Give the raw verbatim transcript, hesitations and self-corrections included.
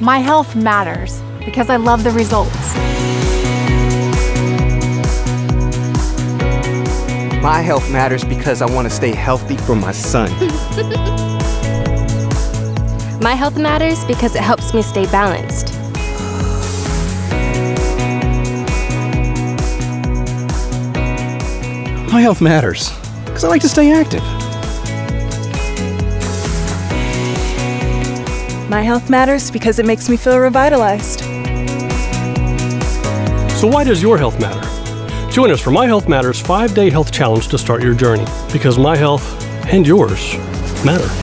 My health matters because I love the results. My health matters because I want to stay healthy for my son. My health matters because it helps me stay balanced. My health matters because I like to stay active. My health matters because it makes me feel revitalized. So why does your health matter? Join us for My Health Matters five day health challenge to start your journey, because my health and yours matter.